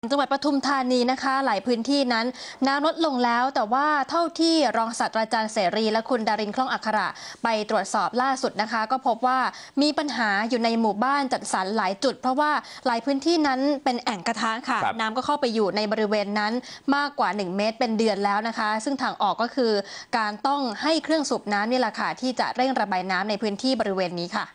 จังหวัดปทุมธานีนะคะหลายพื้นที่นั้นน้ำลดลงแล้วแต่ว่าเท่าที่รองศาสตราจารย์เสรีและคุณดารินคล่องอัคระไปตรวจสอบล่าสุดนะคะก็พบว่ามีปัญหาอยู่ในหมู่บ้านจัดสรรหลายจุดเพราะว่าหลายพื้นที่นั้นเป็นแอ่งกระทะค่ะน้ำก็เข้าไปอยู่ในบริเวณนั้นมากกว่า1 เมตรเป็นเดือนแล้วนะคะซึ่งทางออกก็คือการต้องให้เครื่องสูบน้ำนี่แหละค่ะที่จะเร่งระบายน้ำในพื้นที่บริเวณนี้ค่ะ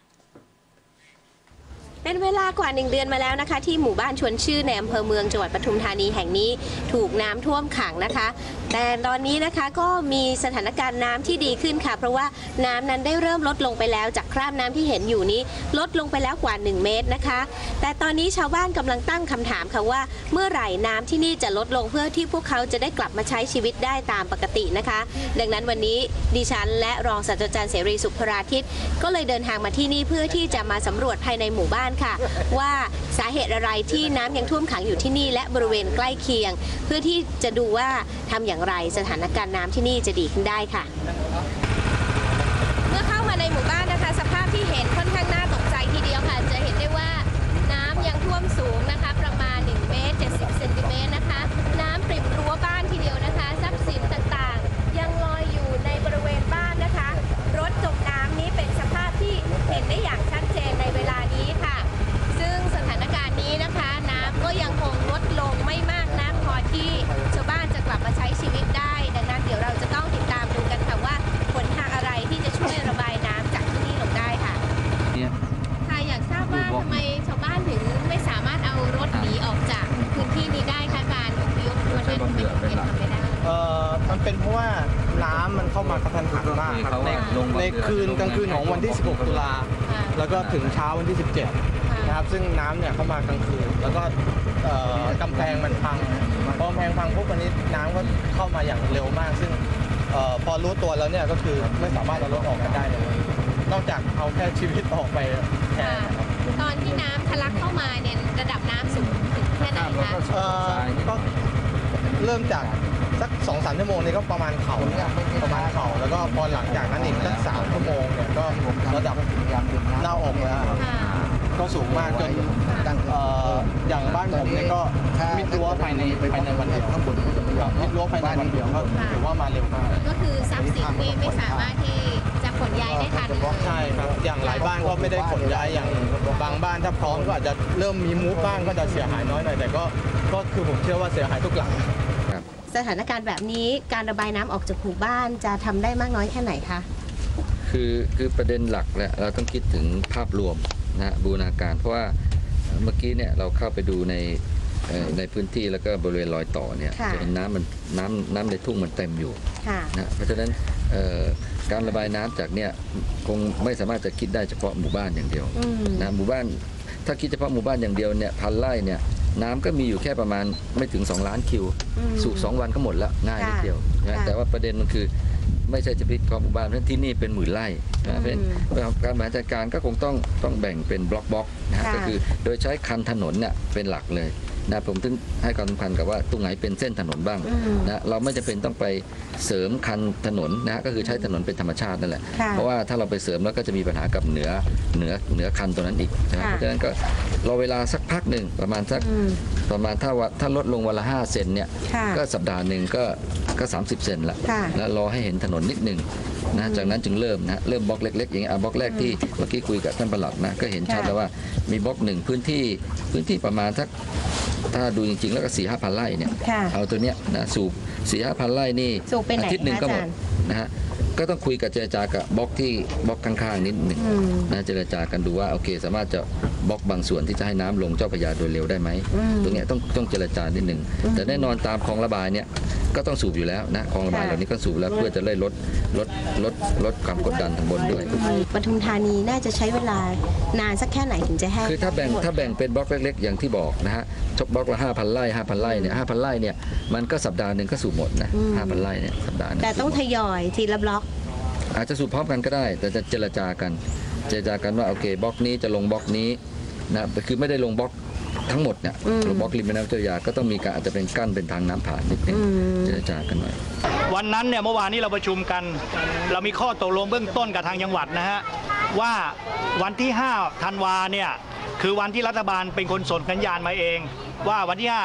เป็นเวลากว่า1 เดือนมาแล้วนะคะที่หมู่บ้านชวนชื่อในอำเภอเมืองจังหวัดปทุมธานีแห่งนี้ถูกน้ำท่วมขังนะคะแต่ตอนนี้นะคะก็มีสถานการณ์น้ำที่ดีขึ้นค่ะเพราะว่าน้ำนั้นได้เริ่มลดลงไปแล้วจากคราบน้ำที่เห็นอยู่นี้ลดลงไปแล้วกว่า1 เมตรนะคะแต่ตอนนี้ชาวบ้านกำลังตั้งคำถามค่ะว่าเมื่อไหร่น้ำที่นี่จะลดลงเพื่อที่พวกเขาจะได้กลับมาใช้ชีวิตได้ตามปกตินะคะดังนั้นวันนี้ดิฉันและรองศาสตราจารย์เสรีสุขพราทิตก็เลยเดินทางมาที่นี่เพื่อที่จะมาสำรวจภายในหมู่บ้านค่ะว่าสาเหตุอะไรที่น้ำยังท่วมขังอยู่ที่นี่และบริเวณใกล้เคียงเพื่อที่จะดูว่าทำอย่างไรสถานการณ์น้ำที่นี่จะดีขึ้นได้ค่ะเมื่อเข้ามาในหมู่บ้านนะคะสภาพที่เห็นค่อนข้างน่าตกใจทีเดียวค่ะจะเห็นได้ว่าน้ำยังท่วมสูงนะคะประมาณ1 เมตร 70 เซนติเมตรนะคะน้ำปริ่มรั้วบ้านทีเดียวนะคะทรัพย์สินต่างๆยังลอยอยู่ในบริเวณบ้านนะคะรถจมน้ำนี้เป็นสภาพที่เห็นได้อย่างชัดเจนในเวลานี้ค่ะซึ่งสถานการณ์นี้นะคะน้ำก็ยังคงลดลงไม่มากนักพอที่ชาวบ้านจะกลับมาใช้ชีวิตได้ดังนั้นเดี๋ยวเราจะต้องติดตามดูกันค่ะว่าหนทางอะไรที่จะช่วยระบายน้ำจากที่นี่ลงได้ค่ะค่ะอยากทราบว่าทำไมชาวบ้านถึงไม่สามารถเอารถหนีออกจากพื้นที่นี้ได้คะการอพยพวันนั้นเป็นเหตุทำไม่ได้มันเป็นเพราะว่าน้ำมันเข้ามากระทันหันมากครับในกลางคืนของวันที่16 ตุลาแล้วก็ถึงเช้าวันที่ 17นะครับซึ่งน้ำเนี่ยเข้ามากลางคืนแล้วก็กำแพงมันพังพอกำแพงพังปุ๊บวันนี้น้ำก็เข้ามาอย่างเร็วมากซึ่งพอรู้ตัวแล้วเนี่ยก็คือไม่สามารถเอารถออกมาได้เลยนอกจากเอาแค่ชีวิตออกไปแทนตอนที่น้ำทะลักเข้ามาเนี่ยระดับน้ำสูงถึงแค่ไหนคะก็เริ่มจากสัก 2-3 ชั่วโมงนี่ก็ประมาณเข่าแล้วก็พอหลังจากนั้นอีกสัก3 ชั่วโมงเนี่ยก็ระดับหน้าอกแล้วก็สูงมากจนอย่างบ้านผมเนี่ยก็มิดรั้วภายในวันเดียวข้างบนมิดรั้วภายในวันเดียวก็ถือว่ามาเร็วมากก็คือทรัพย์สินนี่ไม่สามารถที่จะขนย้ายได้ทันใช่ครับอย่างหลายบ้านก็ไม่ได้ขนย้ายอย่างบางบ้านถ้าพร้อมก็อาจจะเริ่มมีมูฟบ้างก็จะเสียหายน้อยหน่อยแต่ก็คือผมเชื่อว่าเสียหายทุกหลังสถานการณ์แบบนี้การระบายน้ำออกจากหมู่บ้านจะทำได้มากน้อยแค่ไหนคะคือประเด็นหลักแหละเราต้องคิดถึงภาพรวมนะบูรณาการเพราะว่าเมื่อกี้เนี่ยเราเข้าไปดูในพื้นที่แล้วก็บริเวณรอยต่อเนี่ยจะเห็นน้ำในทุ่งมันเต็มอยู่นะเพราะฉะนั้นการระบายน้ำจากเนี่ยคงไม่สามารถจะคิดได้เฉพาะหมู่บ้านอย่างเดียวนะหมู่บ้านถ้าคิดเฉพาะหมู่บ้านอย่างเดียวเนี่ย1,000 ไร่เนี่ยน้ำก็มีอยู่แค่ประมาณไม่ถึง2 ล้านคิวสูบ2 วันก็หมดแล้วง่ายนิดเดียวนะแต่ว่าประเด็นมันคือไม่ใช่เฉพาะหมู่บ้านเพราะที่นี่เป็น10,000 ไร่เพราะฉะนั้นการบริหารจัดการก็คงต้องแบ่งเป็นบล็อกนะฮะก็คือโดยใช้คันถนนเนี่ยเป็นหลักเลยนะผมถึงให้ความสำคัญกับว่าตรงไหนเป็นเส้นถนนบ้างนะเราไม่จำเป็นต้องไปเสริมคันถนนนะก็คือใช้ถนนเป็นธรรมชาตินั่นแหละเพราะว่าถ้าเราไปเสริมแล้วก็จะมีปัญหากับเหนือคันตัวนั้นอีกนะเพราะฉะนั้นก็รอเวลาสักพักหนึ่งประมาณถ้าลดลงวันละ5 เซนเนี่ยก็สัปดาห์หนึ่งก็30 เซนละแล้วรอให้เห็นถนนนิดหนึ่งนะจากนั้นจึงเริ่มบล็อกเล็กๆอย่างบล็อกแรกที่เมื่อกี้คุยกับท่านปลัดนะก็เห็นชัดแล้วว่ามีบล็อก1พื้นที่ประมาณสักถ้าดูจริงๆแล้วก็4-5 พันไร่เนี่ยเอาตัวเนี้ยนะสูบ4-5 พันไร่นี่อาทิตย์หนึ่งก็หมดนะฮะก็ต้องคุยกับเจรจากับบล็อกข้างๆนิดหนึ่งนะเจรจากันดูว่าโอเคสามารถจะบล็อกบางส่วนที่จะให้น้ำลงเจ้าพระยาโดยเร็วได้ไหมตรงนี้ต้องเจรจานิดหนึ่งแต่แน่นอนตามคลองระบายเนี่ยก็ต้องสูบอยู่แล้วนะคลองระบายเหล่านี้ก็สูบแล้วเพื่อจะได้ลดความกดดันทางบนด้วยปทุมธานีน่าจะใช้เวลานานสักแค่ไหนถึงจะแห้งคือถ้าแบ่งเป็นบล็อกเล็กๆอย่างที่บอกนะฮะบล็อกละ5,000 ไร่5,000 ไร่เนี่ย5,000 ไร่เนี่ยมันก็สัปดาห์หนึ่งก็สูบหมดนะ5,000 ไร่เนี่ยสัปดาห์นึงแต่ต้องทยอยทีละบล็อกอาจจะสูบพร้อมกันก็ได้แต่จะเจรจากันว่าโอเคบล็อกนี้จะลงบล็อกนี้นะคือไม่ได้ลงบล็อกทั้งหมดเนี่ยลงบล็อกริมแม่น้ำเจ้าพระยาก็ต้องมีการอาจจะเป็นกั้นเป็นทางน้ำผ่านนิดนึงเจรจากันหน่อยวันนั้นเนี่ยเมื่อวานนี้เราประชุมกันเรามีข้อตกลงเบื้องต้นกับทางจังหวัดนะฮะว่าวันที่5 ธันวาเนี่ยคือวันที่รัฐบาลเป็นคนส่งสัญญาณมาเองว่าวันที่5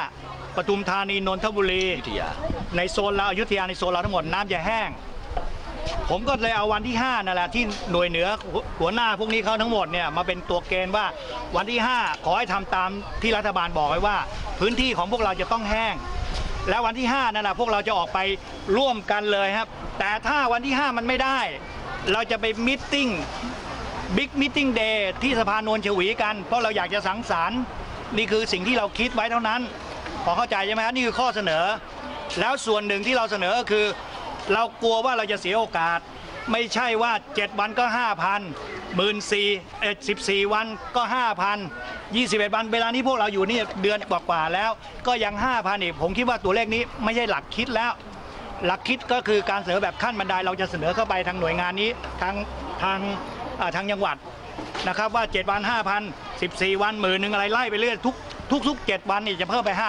ปทุมธานีนนทบุรีในโซนเราอยุธยาในโซนเราทั้งหมดน้ำจะแห้งผมก็เลยเอาวันที่5นั่นแหละที่หน่วยเหนือหัวหน้าพวกนี้เขาทั้งหมดเนี่ยมาเป็นตัวเกณฑ์ว่าวันที่5ขอให้ทำตามที่รัฐบาลบอกไว้ว่าพื้นที่ของพวกเราจะต้องแห้งแล้ววันที่5นั่นแหละพวกเราจะออกไปร่วมกันเลยครับแต่ถ้าวันที่5มันไม่ได้เราจะไปมิทติ้งบิ๊กมิทติ้งเดย์ที่สะพานนวลชวีกันเพราะเราอยากจะสังสรรค์นี่คือสิ่งที่เราคิดไว้เท่านั้นพอเข้าใจใช่ไหมครับนี่คือข้อเสนอแล้วส่วนหนึ่งที่เราเสนอก็คือเรากลัวว่าเราจะเสียโอกาสไม่ใช่ว่า7วันก็ 5,000 14วันก็5,000 21วันเวลานี้พวกเราอยู่นี่เดือนกว่าๆแล้วก็ยัง 5,000 อีกผมคิดว่าตัวเลขนี้ไม่ใช่หลักคิดแล้วหลักคิดก็คือการเสนอแบบขั้นบันไดเราจะเสนอเข้าไปทางหน่วยงานนี้ทางจังหวัดนะครับว่า7วัน 5,000 14วัน10,000อะไรไล่ไปเรื่อยทุก7วันนี่จะเพิ่มไป 5,000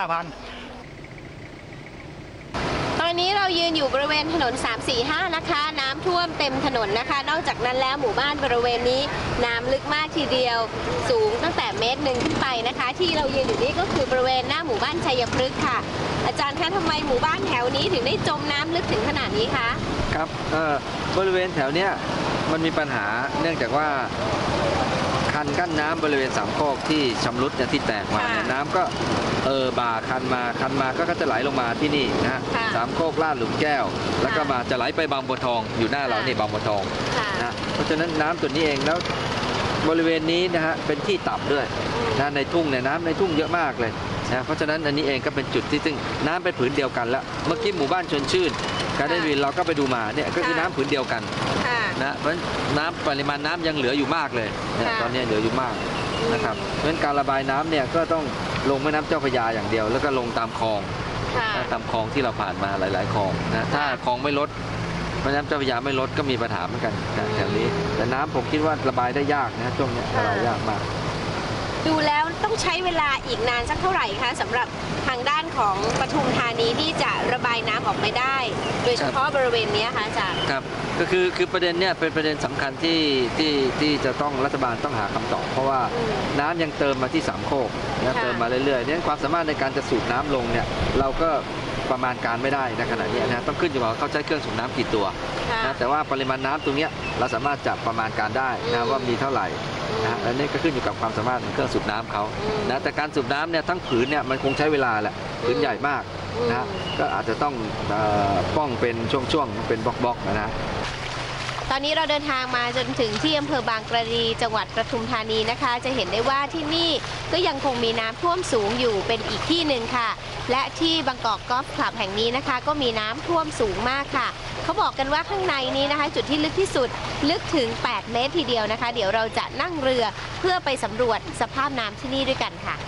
ตอนนี้เรายืนอยู่บริเวณถนน 345 นะคะน้ำท่วมเต็มถนนนะคะนอกจากนั้นแล้วหมู่บ้านบริเวณนี้น้ำลึกมากทีเดียวสูงตั้งแต่1 เมตรขึ้นไปนะคะที่เรายืนอยู่นี่ก็คือบริเวณหน้าหมู่บ้านชัยพฤกษ์ค่ะอาจารย์คะทำไมหมู่บ้านแถวนี้ถึงได้จมน้ำลึกถึงขนาดนี้คะครับบริเวณแถวเนี้ยมันมีปัญหาเนื่องจากว่าคันกั้นน้ำบริเวณสามโคกที่ชำรุดเนี่ยที่แตกมาเนี่ยน้ำก็บ่าคันมาก็จะไหลลงมาที่นี่นะฮะสามโคกลาดหลุมแก้วแล้วก็มาจะไหลไปบางบัวทองอยู่หน้าเรานี่บางบัวทองนะเพราะฉะนั้นน้ำตัวนี้เองแล้วบริเวณนี้นะฮะเป็นที่ต่ำด้วยนะในทุ่งเนี่ยน้ำในทุ่งเยอะมากเลยนะเพราะฉะนั้นอันนี้เองก็เป็นจุดที่ซึ่งน้ำเป็นผืนเดียวกันแล้วเมื่อกี้หมู่บ้านชวนชื่นการได้วินเราก็ไปดูมาเนี่ยก็คือน้ำผืนเดียวกันนะเพราะน้ำปริมาณน้ำยังเหลืออยู่มากเลยนะตอนนี้เหลืออยู่มากนะครับเพราะฉะนั้นการระบายน้ำเนี่ยก็ต้องลงแม่น้ำเจ้าพระยาอย่างเดียวแล้วก็ลงตามคลองตามคลองที่เราผ่านมาหลายๆคลองนะถ้าคลองไม่ลดแม่น้ำเจ้าพระยาไม่ลดก็มีปัญหาเหมือนกันแถวนี้แต่น้ำผมคิดว่าระบายได้ยากนะช่วงนี้ระบายยากมากดูแล้วต้องใช้เวลาอีกนานสักเท่าไหร่คะสำหรับทางด้านของปทุมธานีที่จะระบายน้ำออกไปได้โดยเฉพาะบริเวณนี้คะอาจารย์ครับก็คือประเด็นเนี่ยเป็นประเด็นสำคัญที่จะต้องรัฐบาลต้องหาคำตอบเพราะว่าน้ำยังเติมมาที่สามโคกนะเติมมาเรื่อยๆเนี่ยความสามารถในการจะสูบน้ำลงเนี่ยเราก็ประมาณการไม่ได้ในขณะนี้นะต้องขึ้นอยู่กับเขาใช้เครื่องสูบน้ำกี่ตัวนะแต่ว่าปริมาณน้ำตรงนี้เราสามารถจับประมาณการได้นะว่ามีเท่าไหร่นะอันนี้ก็ขึ้นอยู่กับความสามารถของเครื่องสูบน้ำเขานะแต่การสูบน้ำเนี่ยทั้งผืนเนี่ยมันคงใช้เวลาแหละผืนใหญ่มากนะก็อาจจะต้องป้องเป็นช่วงๆเป็นบล็อกๆนะตอนนี้เราเดินทางมาจนถึงที่อำเภอบางกระดีจังหวัดปทุมธานีนะคะจะเห็นได้ว่าที่นี่ก็ยังคงมีน้ำท่วมสูงอยู่เป็นอีกที่หนึ่งค่ะและที่บางกอกกอล์ฟคลับแห่งนี้นะคะก็มีน้ำท่วมสูงมากค่ะเขาบอกกันว่าข้างในนี้นะคะจุดที่ลึกที่สุดลึกถึง8 เมตรทีเดียวนะคะเดี๋ยวเราจะนั่งเรือเพื่อไปสำรวจสภาพน้ำที่นี่ด้วยกันค่ะ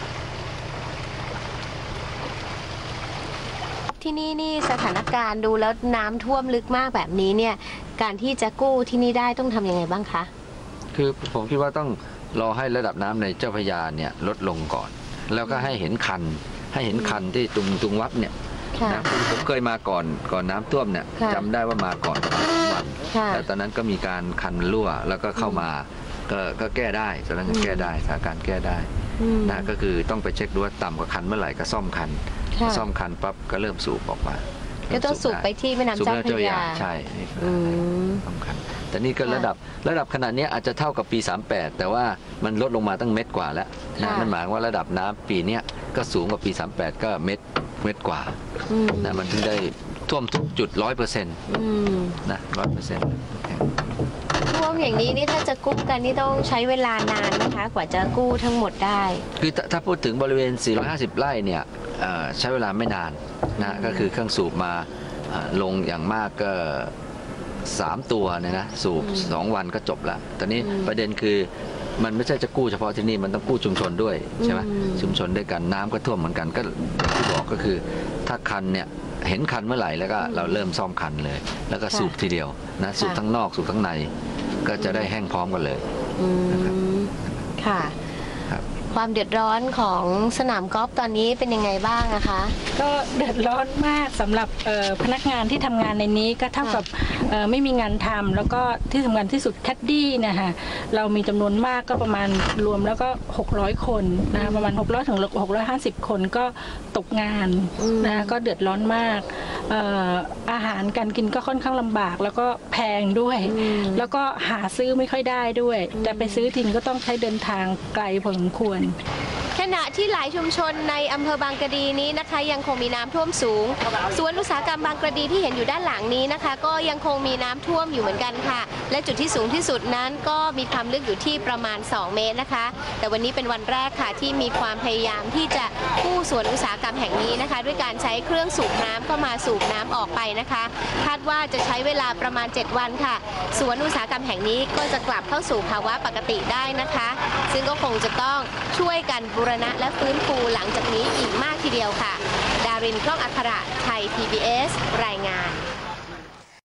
ที่นี่สถานการณ์ดูแล้วน้ำท่วมลึกมากแบบนี้เนี่ยการที่จะกู้ที่นี่ได้ต้องทำยังไงบ้างคะคือผมคิดว่าต้องรอให้ระดับน้ำในเจ้าพระยาเนี่ยลดลงก่อนแล้วก็ให้เห็นคันที่ตุงวัดเนี่ยนะผมเคยมาก่อนน้ำท่วมเนี่ยจำได้ว่ามาก่อนวันแต่ตอนนั้นก็มีการคันรั่วแล้วก็เข้ามาก็แก้ได้ตอนนั้นแก้ได้สถานการณ์แก้ได้นะก็คือต้องไปเช็คดูว่าต่ำกว่าคันเมื่อไหร่ก็ซ่อมคันปั๊บก็เริ่มสูบออกมาก็ต้องสูบไปที่แม่น้ำเจ้าพระยาใช่สำคัญแต่นี่ก็ระดับขนาดนี้อาจจะเท่ากับปี38แต่ว่ามันลดลงมาตั้งเม็ดกว่าแล้วนะนั่นหมายว่าระดับน้ำปีนี้ก็สูงกว่าปี38ก็เม็ดกว่านะมันถึงได้ท่วมทุกจุด 100%นะ 100% ท่วมอย่างนี้นี่ถ้าจะกู้กันนี่ต้องใช้เวลานานนะคะกว่าจะกู้ทั้งหมดได้คือถ้าพูดถึงบริเวณ450ไร่เนี่ยใช้เวลาไม่นานนะก็คือเครื่องสูบมาลงอย่างมากก็3 ตัวเนี่ยนะสูบ2 วันก็จบละตอนนี้ประเด็นคือมันไม่ใช่จะกู้เฉพาะที่นี่มันต้องกู้ชุมชนด้วยใช่ไหมชุมชนด้วยกันน้ำก็ท่วมเหมือนกันก็ที่บอกก็คือถ้าคันเนี่ยเห็นคันเมื่อไหร่แล้วก็เราเริ่มซ่อมคันเลยแล้วก็สูบทีเดียวนะสูบทั้งนอกสูบทั้งในก็จะได้แห้งพร้อมกันเลยค่ะความเดือดร้อนของสนามกอล์ฟตอนนี้เป็นยังไงบ้างนะคะก็เดือดร้อนมากสำหรับพนักงานที่ทำงานในนี้ก็เท่ากับไม่มีงานทำแล้วก็ที่สำคัญที่สุดแคดดี้เนี่ยค่ะเรามีจำนวนมากก็ประมาณรวมแล้วก็600 คนนะคะประมาณ600 ถึง 650 คนก็ตกงานนะก็เดือดร้อนมากอาหารการกินก็ค่อนข้างลำบากแล้วก็แพงด้วยแล้วก็หาซื้อไม่ค่อยได้ด้วยแต่ไปซื้อทิ้งก็ต้องใช้เดินทางไกลพอสมควรขณะที่หลายชุมชนในอำเภอบางกระดีนี้นะคะยังคงมีน้ำท่วมสูงสวนอุตสาหกรรมบางกระดีที่เห็นอยู่ด้านหลังนี้นะคะก็ยังคงมีน้ำท่วมอยู่เหมือนกันค่ะและจุดที่สูงที่สุดนั้นก็มีความลึกอยู่ที่ประมาณ2 เมตรนะคะแต่วันนี้เป็นวันแรกค่ะที่มีความพยายามที่จะกู้สวนอุตสาหกรรมแห่งนี้นะคะด้วยการใช้เครื่องสูบน้ำเข้ามาสูบน้ำออกไปนะคะคาดว่าจะใช้เวลาประมาณ7 วันค่ะสวนอุตสาหกรรมแห่งนี้ก็จะกลับเข้าสู่ภาวะปกติได้นะคะซึ่งก็คงจะต้องช่วยกันบูรณะและฟื้นฟูหลังจากนี้อีกมากทีเดียวค่ะดาริน คล่องอัคระไทย PBS รายงาน